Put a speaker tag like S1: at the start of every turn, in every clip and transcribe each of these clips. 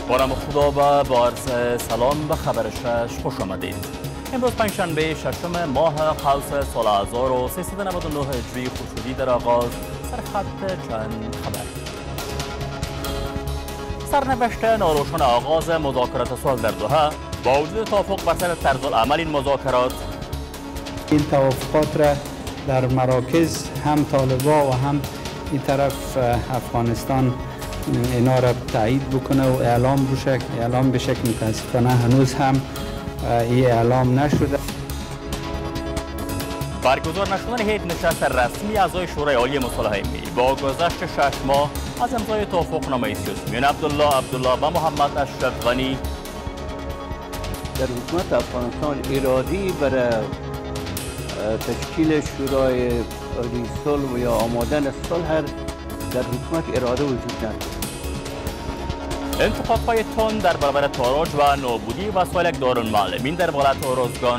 S1: بارم خدا و با عرض سلام به خبر 6 خوش آمدید. امروز پنجشنبه ششم ماه قوس سال 1399 هجری خورشیدی در آغاز سرخط چند خبر. سرنوشت ناروشن آغاز مذاکرات صلح در دوحه با وجود توافق بر سر طرز العمل این مذاکرات.
S2: این توافقات را در مراکز هم طالبا و هم این طرف افغانستان اینا را تایید بکنه و اعلام بشه که متاسفانه هنوز هم این اعلام نشده.
S1: برگزار نشدن هیئت نشست رسمی اعضای شورای عالی مصالحه ملی با گذشت 6 ماه از امضای توافقنامه سیاسی میان عبدالله و محمد اشرف غنی.
S3: در حکومت افغانستان ارادی برای تشکیل شورای عالی صلح و یا آمادن صلح در حکومت اراده وجود ندارد.
S1: انتقادهای تند در برابر تاراج و نابودی وسایل دارالمعلمین در ولایت ارزگان.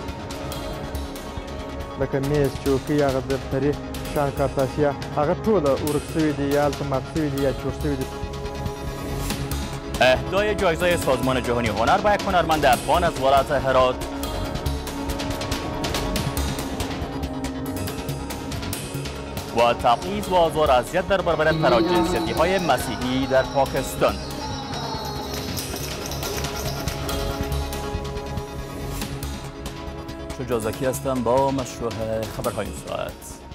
S4: لکه میز چوکۍ هغه دفتري شان کارتاسیه هغه ټوله ورک شوي دي یا هلته مات شوي دي یا چور شوي دي.
S1: اهدای جایزه سازمان جهانی هنر به یک هنرمند افغان از ولایت هرات. و تبعیض و آزار و اذیت در برابر تراجنسیتی‌های مسیحی در پاکستان. شجاع زکی هستم با مشروع خبرهای این ساعت.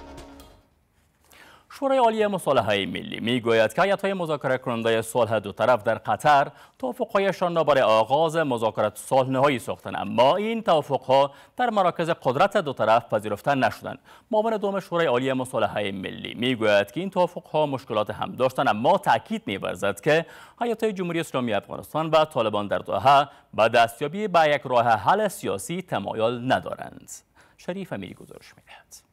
S1: شورای عالی مصالحه ملی میگوید که هیئت‌های مذاکره کننده صلح دو طرف در قطر توافق‌هایشان را برای آغاز مذاکرات صلح نهایی ساختند، اما این توافق‌ها در مراکز قدرت دو طرف پذیرفته نشدند. معاون دوم شورای عالی مصالحه ملی میگوید که این توافق‌ها مشکلات هم داشتند، اما تاکید می‌ورزد که هیئت‌های جمهوری اسلامی افغانستان و طالبان در دوحه به دستیابی به یک راه حل سیاسی تمایل ندارند. شریف امیری گزارش می‌دهد.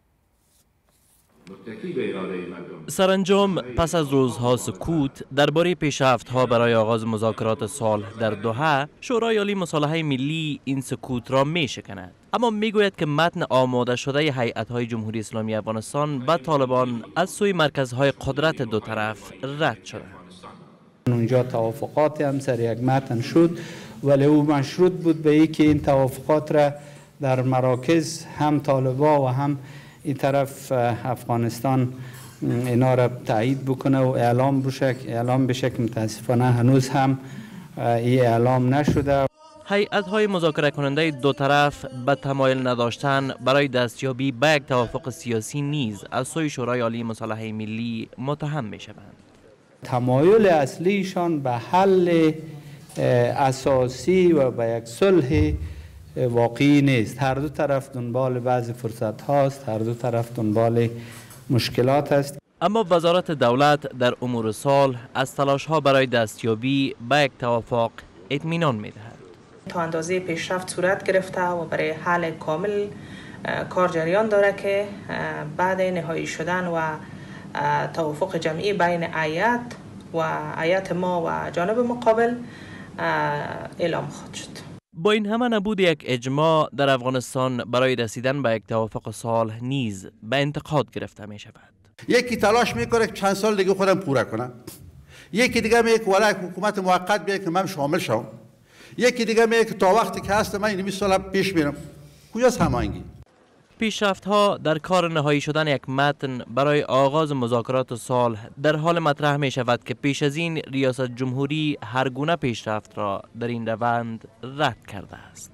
S5: سرانجام پس از روزها سکوت درباره پیشرفت‌ها برای آغاز مذاکرات صلح در دوحه، شورای عالی مصالحه ملی این سکوت را می‌شکند، اما میگوید که متن آماده شده هیئت‌های جمهوری اسلامی افغانستان و طالبان از سوی مرکزهای قدرت دو طرف رد شده.
S2: اونجا توافقات هم سر یک متن شد، ولی او مشروط بود به اینکه این توافقات را در مراکز هم طالبا و هم این طرف افغانستان اینا را تایید بکنه و اعلام بشه که متاسفانه هنوز هم این اعلام نشده.
S5: هیئت‌های مذاکره کننده دو طرف به تمایل نداشتن برای دستیابی به یک توافق سیاسی نیز از سوی شورای عالی مصالحه ملی متهم می‌شوند.
S2: تمایل اصلیشان به حل اساسی و به یک صلح واقعی نیست. هر دو طرف دنبال بعض فرصت هاست، هر دو طرف دنبال مشکلات است.
S5: اما وزارت دولت در امور صلح از تلاش ها برای دستیابی به یک توافق اطمینان می‌دهد.
S6: تا اندازه پیشرفت صورت گرفته و برای حل کامل کار جریان داره که بعد نهایی شدن و توافق جمعی بین هیئت ما و جانب مقابل اعلام خواهد شد.
S5: با این همه نبود یک اجماع در افغانستان برای رسیدن به یک توافق صلح نیز به انتقاد گرفته می شود.
S7: یکی تلاش میکنه که چند سال دیگه خودم پوره کنم، یکی دیگه میگه که ولی حکومت موقت بیاد که من شامل شم، یکی دیگه میگه که تا وقتی که هست من این 20 سال پیش میرم. کجاست هماهنگی؟
S5: پیشرفت‌ها در کار نهایی شدن یک متن برای آغاز مذاکرات صلح در حال مطرح می شود که پیش از این ریاست جمهوری هر گونه پیشرفت را در این روند رد کرده است.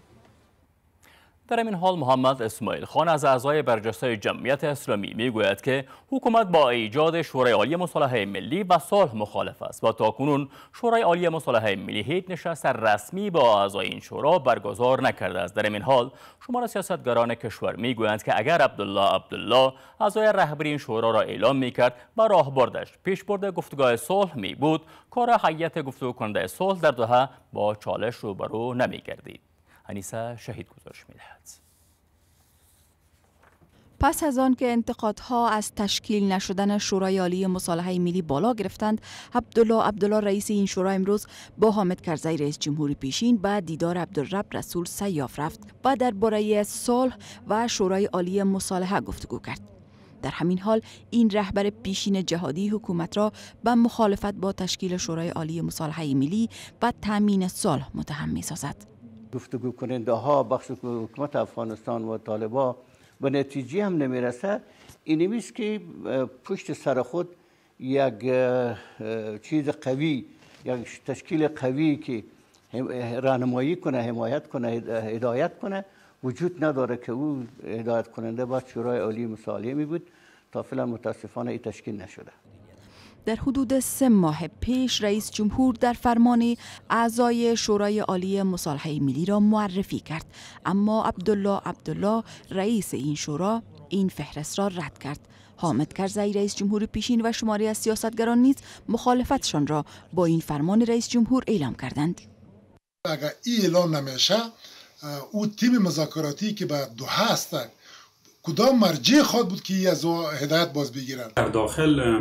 S1: در این حال محمد اسماعیل خان از اعضای برجسته جمعیت اسلامی میگوید که حکومت با ایجاد شورای عالی مصالحه ملی و صلح مخالف است و تاکنون شورای عالی مصالحه ملی هیچ نشست رسمی با اعضای این شورا برگزار نکرده است. در این حال شمار سیاستگزاران کشور میگویند که اگر عبدالله اعضای رهبری این شورا را اعلام میکرد و راهبردش پیشبرد گفتگوهای صلح می بود، کار هیئت گفتگو کننده صلح در دوحه با چالش روبرو نمیگردید. انیسه شهید گزارش می‌دهد.
S8: پس از آن که انتقادها از تشکیل نشدن شورای عالی مصالحه ملی بالا گرفتند، عبدالله رئیس این شورا امروز با حامد کرزی رئیس جمهوری پیشین به دیدار عبدالرب رسول سیاف رفت و درباره صلح و شورای عالی مصالحه گفتگو کرد. در همین حال این رهبر پیشین جهادی حکومت را به مخالفت با تشکیل شورای عالی مصالحه ملی و تامین صلح متهم می‌سازد.
S3: گفتگو کننده ها بخش حکومت افغانستان و طالبان به نتیجه هم نمیرسه. اینمی است که پشت سر خود یک چیز قوی، یک تشکیل قوی که راهنمایی کنه، حمایت کنه، هدایت کنه وجود نداره که او هدایت کننده با شورای عالی مصالحه می بود. تا فعلا متاسفانه این تشکیل نشده.
S8: در حدود 3 ماه پیش رئیس جمهور در فرمان اعضای شورای عالی مصالحه ملی را معرفی کرد، اما عبدالله رئیس این شورا این فهرست را رد کرد. حامد کرزی رئیس جمهور پیشین و شماری از سیاستگران نیز مخالفتشان را با این فرمان رئیس جمهور اعلام کردند.
S9: اگر این اعلام نمیشه، او تیم مذاکراتی که به دوحه هستند کدام مرجع خواهد بود که از هدایت باز بگیرند؟
S10: در داخل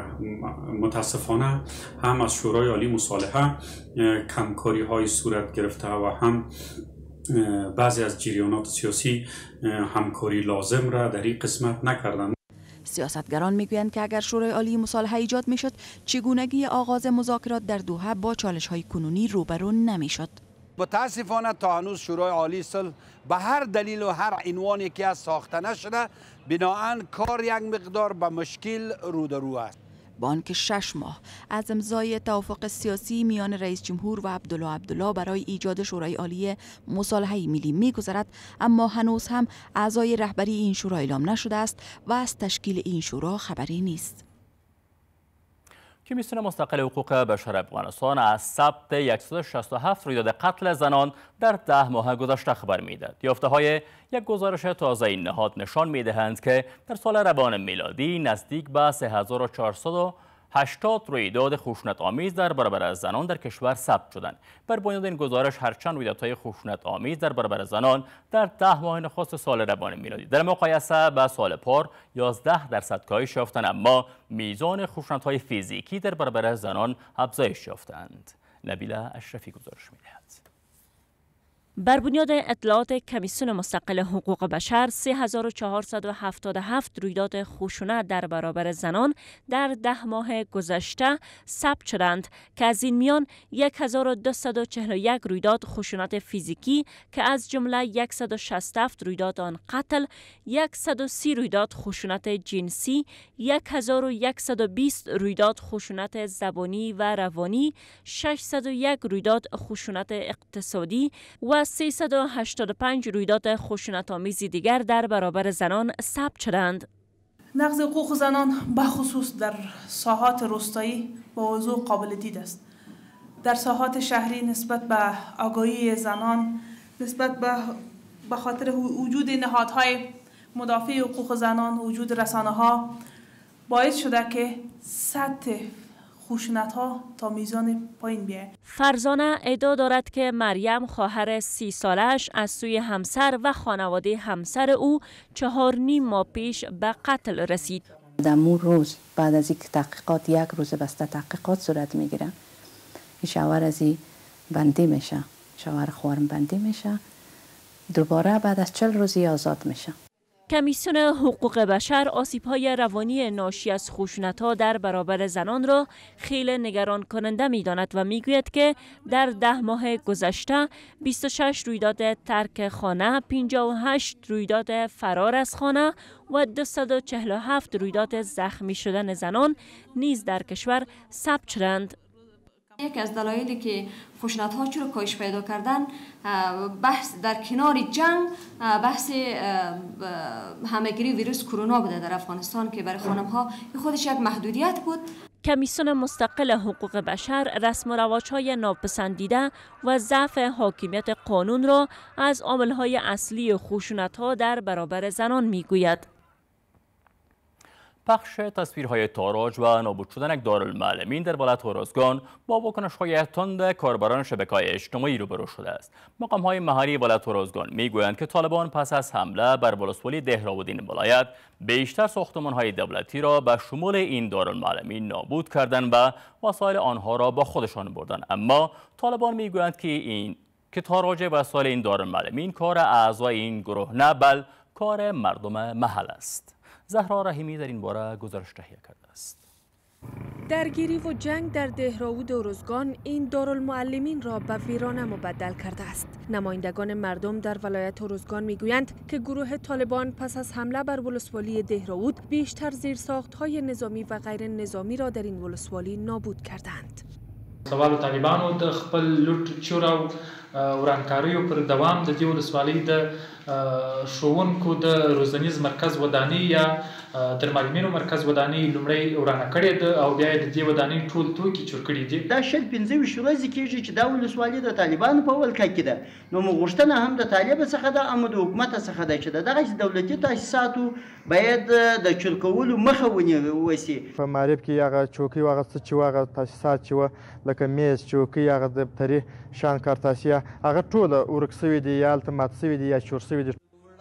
S10: متاسفانه هم از شورای عالی مصالحه کمکاری های صورت گرفته و هم بعضی از جریانات سیاسی همکاری لازم را در این قسمت نکردند.
S8: سیاستگران میگویند که اگر شورای عالی مصالحه ایجاد میشد، چگونگی آغاز مذاکرات در دوحه با چالش های کنونی روبرو نمیشد.
S11: متاسفانه تا هنوز شورای عالی صلح به هر دلیل و هر عنوانی که از ساخته نشده، بناهن کار یک مقدار به مشکل رو در رو است.
S8: با آنکه 6 ماه از امضای توافق سیاسی میان رئیس جمهور و عبدالله برای ایجاد شورای عالی مصالحه ملی میگذرد، اما هنوز هم اعضای رهبری این شورا اعلام نشده است و از تشکیل این شورا خبری نیست.
S1: کمیسیون مستقل حقوق بشر افغانستان از ثبت 167 رویداد قتل زنان در 10 ماه گذشته خبر میدهد. یافته‌های یک گزارش تازه این نهاد نشان میدهند که در سال روان میلادی نزدیک به 3480 رویداد خشونت آمیز در برابر زنان در کشور ثبت شدند. بر بنیاد این گزارش هرچند رویدادهای خشونت آمیز در برابر زنان در 10 ماه نخست سال روان میلادی در مقایسه با سال پار 11% کاهش یافتند، اما میزان خشونت‌های فیزیکی در برابر زنان افزایش یافتند. نبیله اشرفی گزارش می‌دهد.
S12: بر بنیاد اطلاعات کمیسیون مستقل حقوق بشر 3477 رویداد خشونت در برابر زنان در 10 ماه گذشته ثبت شدند که از این میان 1241 رویداد خشونت فیزیکی که از جمله 167 رویداد آن قتل، 130 رویداد خشونت جنسی، 1120 رویداد خشونت زبانی و روانی، 601 رویداد خشونت اقتصادی و 385 رویداد خشونت آمیز دیگر در برابر زنان ثبت شدند.
S6: نقض حقوق زنان بخصوص در ساحات روستایی با وضوح قابل دید است. در ساحات شهری نسبت به آگاهی زنان، نسبت به خاطر وجود نهادهای مدافع حقوق زنان، وجود رسانه‌ها باعث شده که سطح خشونت ها تا میزان پایین بیاید.
S12: فرزانه ادعا دارد که مریم خواهر 30 سالش از سوی همسر و خانواده همسر او 4.5 ماه پیش به قتل رسید.
S13: در اون روز بعد از اینکه تحقیقات 1 روز بسته تحقیقات صورت میگیره، این شوهر از این بندی میشه، شوهر خواهرم بندی میشه، دوباره بعد از 40 روزی آزاد میشه.
S12: کمیسیون حقوق بشر آسیب‌های روانی ناشی از خشونت‌ها در برابر زنان را خیلی نگران کننده می‌داند و می‌گوید که در 10 ماه گذشته 26 رویداد ترک خانه، 58 رویداد فرار از خانه و 247 رویداد زخمی شدن زنان نیز در کشور ثبت شدند.
S14: یکی از دلایلی که خشونت‌ها چرا کاهش پیدا کردن، بحث در کنار جنگ بحث همهگیری ویروس کرونا بوده در افغانستان که برای خانم‌ها خودش یک محدودیت بود.
S12: کمیسیون مستقل حقوق بشر رسم و رواج‌های ناپسندیده و ضعف حاکمیت قانون را از عامل‌های اصلی خشونت‌ها در برابر زنان می‌گوید.
S1: پخش تصویرهای تاراج و نابود شدن یک دارالمعلمین در ولایت هرزگان با واکنش‌های تند کاربران شبکه‌های اجتماعی روبرو شده است. مقام‌های محلی ولایت هرزگان می‌گویند که طالبان پس از حمله بر ولسوالی دهراودین ولایت بیشتر ساختمان‌های دولتی را به شمول این دارالمعلمین نابود کردند و وسایل آنها را با خودشان بردند. اما طالبان می‌گویند که تاراج وسایل این دارالمعلمین کار اعضای این گروه نه، بل کار مردم محل است. زهرا رحیمی در این باره گزارش تهیه کرده است.
S15: درگیری و جنگ در دهراود ارزگان این دارالمعلمین را به ویرانه مبدل کرده است. نمایندگان مردم در ولایت ارزگان میگویند که گروه طالبان پس از حمله بر ولسوالی دهراود بیشتر زیرساخت‌های نظامی و غیر نظامی را در این ولسوالی نابود کردند.
S16: سوال طالبانو د خپل لوټ چور او ورانکاریو پر دوام د دې ولسوالۍ د ښوونکو د روزنیز مرکز ودانۍ یا د معلمینو مرکز ودانۍ لومړی ورانه کړې ده او بیا د دې ودانۍ ټول توکي چور کړي دي.
S17: دا شل 15 ورځې کېږي چې دا ولسوالي د طالبانو په ولکه کې ده. نو موږ غوښتنه هم د طالب څخه ده هم د حکومت څخه ده چې دغه دولتي تاسیساتو باید د چور کولو مخه ونیسي.
S4: په معرب کې هغه چوکۍ او هغه څه چې هغه تاسیسات چې و لکه میز چوکۍ هغه دفتري شان کارتاسیه هغه ټول ورک شوي دي یا هلته مات شوي دي یا چور شوي دي.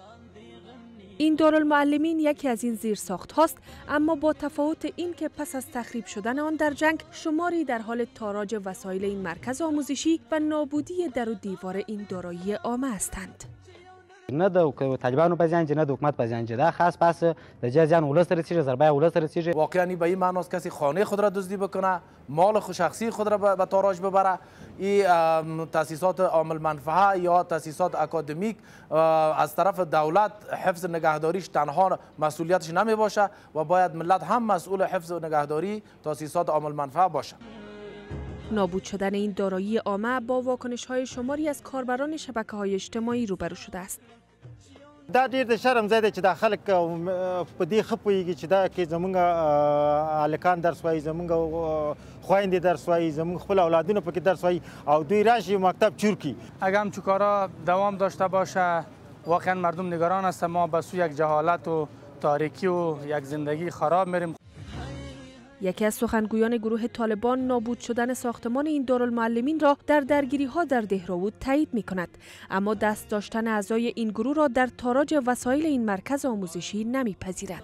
S15: این دارالمعلمین یکی از این زیرساخت هاست، اما با تفاوت این که پس از تخریب شدن آن در جنگ شماری در حال تاراج وسایل این مرکز آموزشی و نابودی در و دیوار این دارایی عامه هستند.
S18: نه د طالبانو په ځان نه د حکومت په ځان دا خاص پس د جزیان ولس رسیږي ضربه ولس رسیږي.
S19: واقعا به این معناست کسی خانه خود را دزدی بکنه، مال شخصی خود را به تاراج ببره. این تاسیسات عامل منفعه یا تاسیسات اکادمیک از طرف دولت حفظ نگهداریش تنها مسئولیتش نمی باشه و باید ملت هم مسئول حفظ و نگهداری تاسیسات عامل منفعه باشه.
S15: نابود شدن این دارایی عامه با واکنش‌های شماری از کاربران شبکه‌های اجتماعی روبرو شده است.
S20: دا ډیر د شرم ځای دی چې دا خلک په دې ښه پوهېږي چې دا کې زمونږ هلکان درس وایي، زمونږ خویندې درس وایي، زمونږ خپل اولادونه پکې درس وایي او دوی راشي مکتب چور کړي.
S21: اگر همچون کارا دوام داشته باشه واقعا مردم نگران است. ما به سوی یک جهالت و تاریکی و یک زندگی خراب میریم.
S15: یکی از سخنگویان گروه طالبان نابود شدن ساختمان این دارالمعلمین را در درگیری‌ها در دهراود تایید می‌کند، اما دست داشتن اعضای این گروه را در تاراج وسایل این مرکز آموزشی نمی‌پذیرد.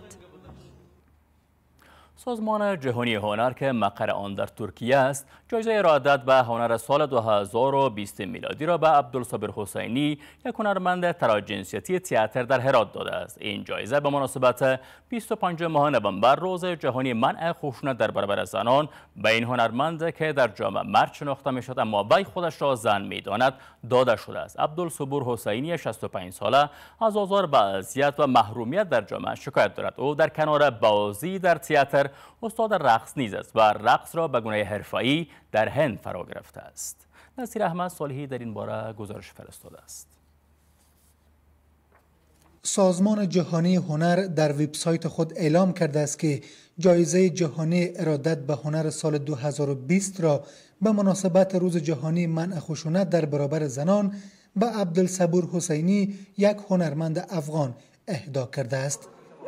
S1: سازمان جهانی هنر که مقر آن در ترکیه است، جایزه ارادت به هنر سال 2020 میلادی را به عبدالصابر حسینی، یک هنرمند تراجنسیتی تئاتر در هرات داده است. این جایزه به مناسبت 25 ماه نوامبر روز جهانی منع خشونت در برابر زنان به این هنرمند که در جامعه مرد شناخته میشد اما وی خودش را زن میداند داده شده است. عبدالصابر حسینی 65 ساله از آزار و اذیت و محرومیت در جامعه شکایت دارد. او در کنار بازی در تئاتر استاد رقص نیز است و رقص را به گونه حرفه‌ای در هند فرا گرفته است. نصیر احمد صالحی در این باره گزارش فرستاده است.
S22: سازمان جهانی هنر در وبسایت خود اعلام کرده است که جایزه جهانی ارادت به هنر سال 2020 را به مناسبت روز جهانی منع خشونت در برابر زنان به عبدالصابر حسینی، یک هنرمند افغان، اهدا کرده است.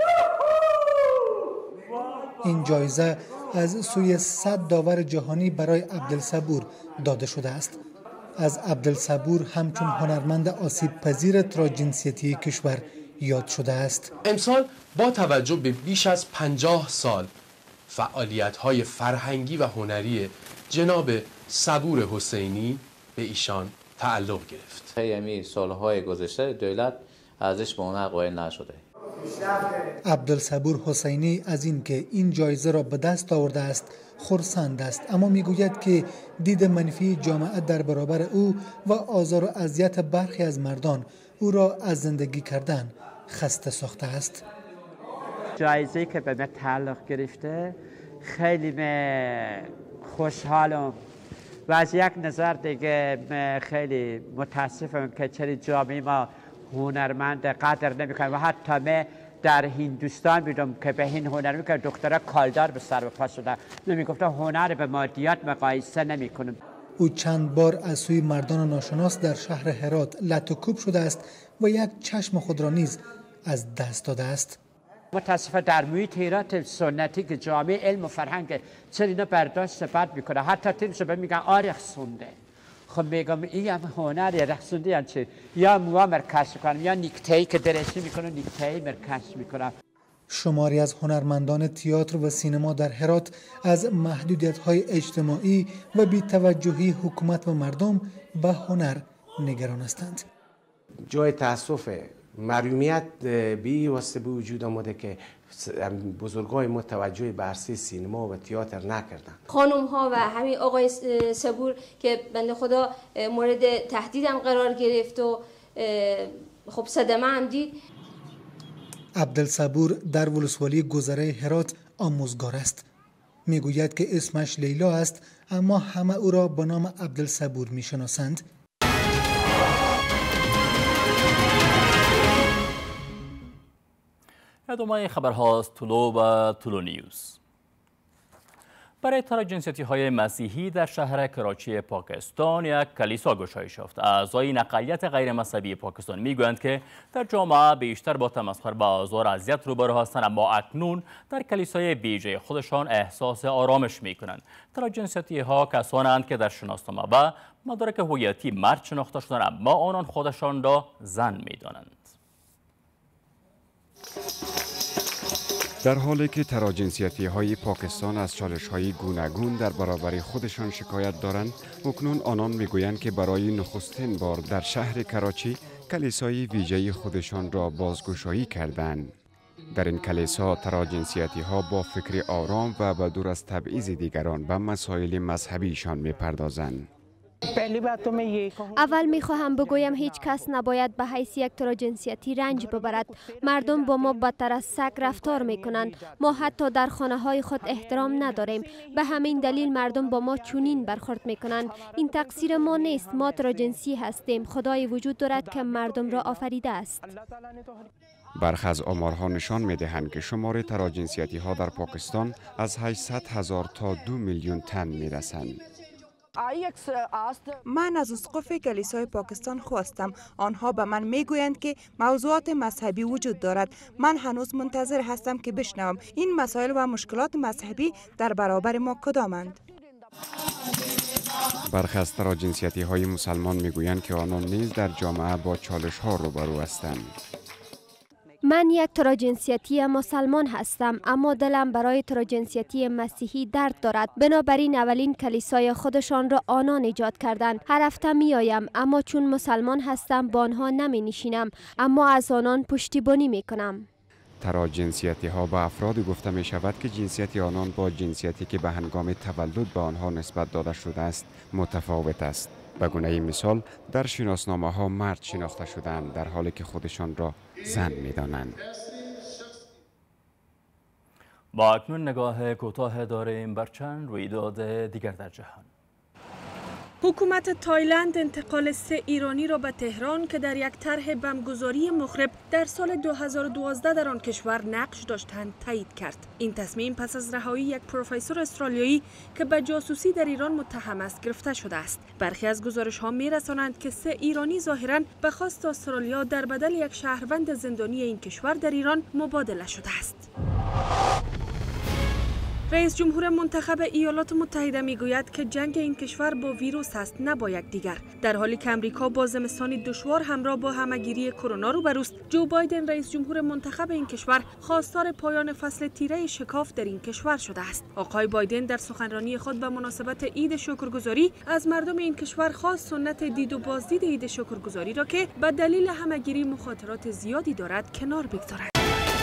S22: این جایزه از سوی 100 داور جهانی برای عبدالصابر داده شده است. از عبدالصابر همچون هنرمند آسیب پذیر تراجنسیتی کشور یاد شده است.
S23: امسال با توجه به بیش از 50 سال فعالیت‌های فرهنگی و هنری جناب صبور حسینی به ایشان تعلق گرفت.
S24: طی سالهای گذشته دولت ارزش به هنر قائل نشده.
S22: عبدالصابر حسینی از اینکه این جایزه را به دست آورده است خرسند است، اما میگوید که دید منفی جامعه در برابر او و آزار و اذیت برخی از مردان او را از زندگی کردن خسته ساخته است.
S25: جایزه که به من تعلق گرفته خیلی خوشحالم و از یک نظر دیگه خیلی متاسفم که چرا جامعه ما هنرمند قدر نمیکنه و حتی من در هندوستان بیدم که به این هنر میکنه دکترا کالدار به سر و پا شده نمیگفته هنر به مادیات مقایسه نمیکنم.
S22: او چند بار از سوی مردان ناشناس در شهر هرات لت و کوب شده است و یک چشم خود را نیز از دست داده است.
S25: متاسفانه در محیط هرات سنتی که جامعه علم و فرهنگ چرا اینا برداشت سپرد میکنه، حتی تیمشو به میگن رقصونده. خب میگم این هم هنر رقصونده یعنی چی؟ یا موها مرکش میکنم یا نیکتهی که درشتی میکنم نیکتهی مرکش میکنم.
S22: شماری از هنرمندان تئاتر و سینما در هرات از محدودیت‌های اجتماعی و بی‌توجهی حکومت و مردم به هنر نگران هستند.
S26: جای تأسف محرومیت به واسطه به وجود آمده که
S23: بزرگای ما توجه به عرصه سینما و تئاتر نکردن.
S2: خانم ها و همین آقای صبور که بنده خدا مورد تهدیدم قرار گرفت و خب صدمه هم دید.
S22: عبدالصبور در ولسوالی گذره هرات آموزگار است. میگوید که اسمش لیلا است اما همه او را به نام عبدالصبور میشناسند.
S1: ادامه خبرهاست طلو و طلو نیوز. برای تراجنسیتی های مسیحی در شهر کراچی پاکستان یک کلیسا گشایش یافت. اعضای اقلیت غیر مذهبی پاکستان میگویند که در جامعه بیشتر با تمسخر به آزار و اذیت روبرو هستند، اما اکنون در کلیسای بیجه خودشان احساس آرامش میکنند. تراجنسیتی ها کسانند که در شناسنامه و مدارک هویتی مرد شناخته شدند، اما آنان خودشان را زن میدانند.
S3: در حالی که تراجنسیتی های پاکستان از چالش های گوناگون در برابر خودشان شکایت دارند، اکنون آنان میگویند که برای نخستین بار در شهر کراچی کلیسای ویژه خودشان را بازگشایی کردند. در این کلیسا تراجنسیتی ها با فکر آرام و به دور از تبعیض دیگران به مسائل مذهبیشان میپردازند.
S5: اول میخواهم بگویم هیچ کس نباید به حیث یک تراجنسیتی رنج ببرد. مردم با ما بدتر از سگ رفتار میکنند. ما حتی در خانه های خود احترام نداریم. به همین دلیل مردم با ما چنین برخورد میکنند. این تقصیر ما نیست. ما تراجنسی هستیم. خدای وجود دارد که مردم را آفریده است.
S3: برخی از آمارها نشان می‌دهند که شمار تراجنسیتی ها در پاکستان از 800,000 تا 2 میلیون تن میرسند.
S7: من از اسقف کلیسای پاکستان خواستم. آنها به من میگویند که موضوعات مذهبی وجود دارد. من هنوز منتظر هستم که بشنوم این مسائل و مشکلات مذهبی در برابر ما کدامند.
S3: برخی از تراجنسیتی های مسلمان میگویند که آنان نیز در جامعه با چالش ها روبرو هستند.
S5: من یک تراجنسیتی مسلمان هستم، اما دلم برای تراجنسیتی مسیحی درد دارد. بنابراین اولین کلیسای خودشان را آنان ایجاد کردند. هر هفته می آیم، اما چون مسلمان هستم با آنها نمی نشینم، اما از آنان پشتیبانی می کنم.
S3: تراجنسیتی ها به افرادی گفته می شود که جنسیت آنان با جنسیتی که به هنگام تولد به آنها نسبت داده شده است متفاوت است. به گونه مثال در شناسنامه ها مرد شناخته شدند در حالی که خودشان را زن می دانند.
S1: با اکنون نگاه کوتاه داریم بر چند رویداد دیگر در جهان.
S15: حکومت تایلند انتقال 3 ایرانی را به تهران که در یک طرح بمبگذاری مخرب در سال 2012 در آن کشور نقش داشتند تایید کرد. این تصمیم پس از رهایی یک پروفسور استرالیایی که به جاسوسی در ایران متهم است گرفته شده است. برخی از گزارش‌ها می‌رسانند که 3 ایرانی ظاهراً به خواست استرالیا در بدل یک شهروند زندانی این کشور در ایران مبادله شده است. رئیس جمهور منتخب ایالات متحده میگوید که جنگ این کشور با ویروس است، نه با یکدیگر. در حالی که امریکا با زمستانی دشوار همراه با همهگیری کرونا روبروست، جو بایدن رئیس جمهور منتخب این کشور خواستار پایان فصل تیره شکاف در این کشور شده است. آقای بایدن در سخنرانی خود به مناسبت عید شکرگزاری از مردم این کشور خواست سنت دید و بازدید عید شکرگزاری را که به دلیل همهگیری مخاطرات زیادی دارد کنار بگذارند.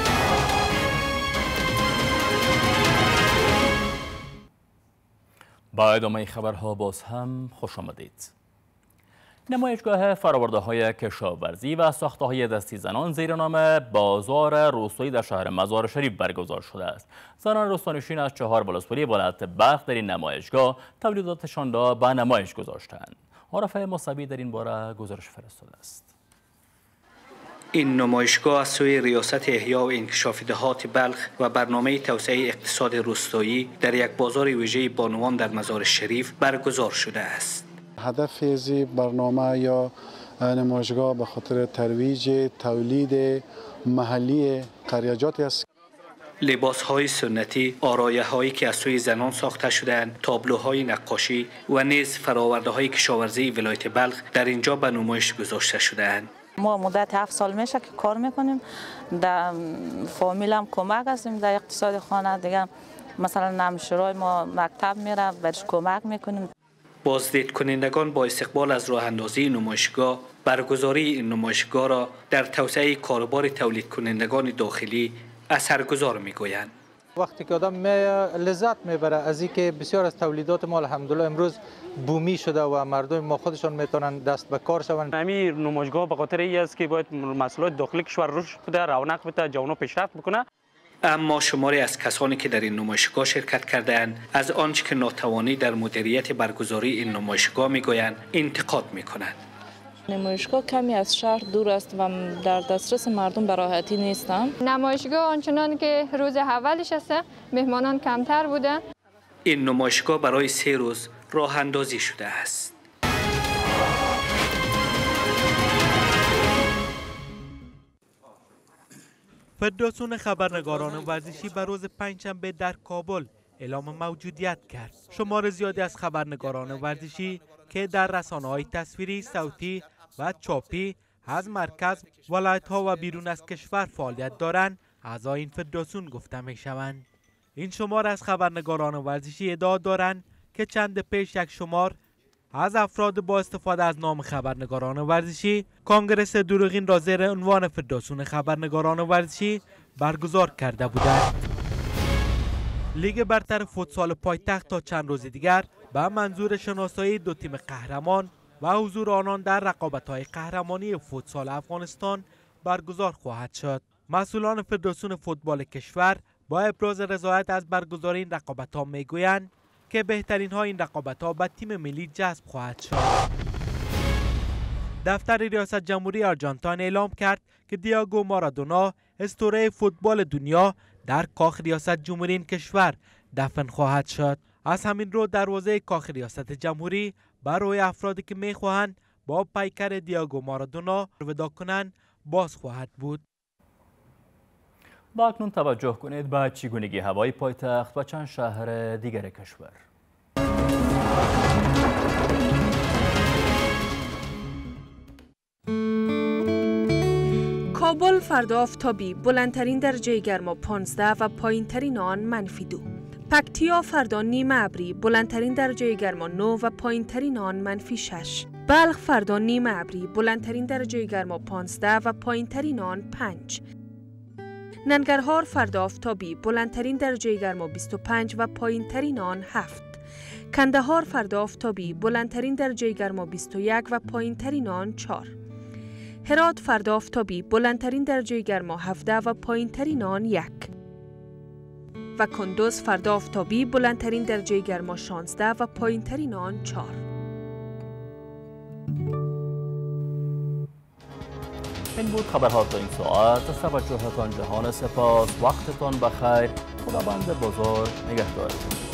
S1: با ادامه خبرها باز هم خوش آمدید. نمایشگاه فرآورده‌های کشاورزی و ساخته‌های دستی زنان زیر نام بازار روستایی در شهر مزار شریف برگزار شده است. زنان روستانشین از 4 ولسوالی ولایت بلخ در این نمایشگاه تولیداتشان را به نمایش گذاشتند. عارف مصعبی در این باره گزارش فرستاده است.
S9: این نمایشگاه از سوی ریاست احیا و انکشاف دهات بلخ و برنامه توسعه اقتصاد روستایی در یک بازار ویژه بانوان در مزار شریف برگزار شده است.
S26: هدف از برنامه یا نمایشگاه به خاطر ترویج تولید محلی قریجات است.
S9: لباس‌های سنتی، آرایه‌هایی که از سوی زنان ساخته شده‌اند، تابلوهای نقاشی و نیز فرآورده‌های کشاورزی ولایت بلخ در اینجا به نمایش گذاشته شده‌اند.
S27: ما مدت 7 سال میشه که کار میکنیم. در فامیل هم کمک هستیم در اقتصاد خانه دیگه. مثلا نمشورای ما مکتب میره برش کمک میکنیم.
S9: بازدید کنندگان با استقبال از راه اندازی نمایشگاه برگزاری این نمایشگاه را در توسعه کاروبار تولید کنندگان داخلی اثرگذار میگویند.
S21: وقتی که آدم لذت میبره از اینکه بسیار از تولیدات ما الحمدلله امروز بومی شده و مردم ما خودشان میتونن دست به کار شوند.
S6: همین نمایشگاه به خاطر این است که باید محصولات داخلی کشور رشد بده، رونق بده، جوانان پیشرفت بکنه.
S9: اما شماری از کسانی که در این نمایشگاه شرکت کرده‌اند از آنچه که ناتوانی در مدیریت برگزاری این نمایشگاه میگویند انتقاد میکنند.
S27: نمایشگاه کمی از شهر دور است و در دسترس مردم به راحتی نیستند.
S8: نمایشگاه آنچنان که روز اولش است مهمانان کمتر بودند.
S9: این نمایشگاه برای 3 روز راه اندازی شده است.
S10: فدراسیون خبرنگاران ورزشی به روز پنجشنبه در کابل اعلام موجودیت کرد. شمار زیادی از خبرنگاران ورزشی که در رسانه‌های تصویری، صوتی و چاپی از مرکز، ولایت‌ها و بیرون از کشور فعالیت دارند، اعضای این فدراسیون گفته می‌شوند. این شمار از خبرنگاران ورزشی ادعا دارند که چند پیش یک شمار از افراد با استفاده از نام خبرنگاران ورزشی کنگرس دروغین را زیر عنوان فدراسیون خبرنگاران ورزشی برگزار کرده بودند. لیگ برتر فوتسال پایتخت تا چند روز دیگر به منظور شناسایی 2 تیم قهرمان و حضور آنان در رقابت‌های قهرمانی فوتسال افغانستان برگزار خواهد شد. مسئولان فدراسیون فوتبال کشور با ابراز رضایت از برگزاری این رقابت‌ها میگویند که بهترین ها این رقابت‌ها به تیم ملی جذب خواهد شد. دفتر ریاست جمهوری آرژانتین اعلام کرد که دیاگو مارادونا اسطوره فوتبال دنیا در کاخ ریاست جمهوری این کشور دفن خواهد شد. از همین رو دروازه کاخ ریاست جمهوری برای افرادی که میخواهند با پیکر دیاگو مارادونا وداع کنند باز خواهد بود.
S1: با اکنون توجه کنید به چگونگی هوای پایتخت و چند شهر دیگر کشور.
S15: کابل فردا آفتابی، بلندترین درجه گرما 15 و پایینترین آن -2. پکتیا فردا نیمه ابری، بلندترین درجه گرما 9 و پایینترین آن -6. بلخ فردا نیمه ابری، بلندترین درجه گرما 15 و پایینترین آن 5. ننگرهار فردا آفتابی، بلندترین درجه گرما 25 و پایینترین آن 7. کندهار فردا آفتابی، بلندترین درجه گرما 21 و پایینترین آن 4. هرات فردا آفتابی، بلندترین درجه گرما 17 و پایینترین آن 1. و کندوز فردا آفتابی، بلندترین درجه گرما 16 و پایینترین آن 4.
S1: این بود خبرها تا این ساعت. از توجهتان جهان سپاس. وقتتان بخیر. خداوند بزرگ نگهدارتون.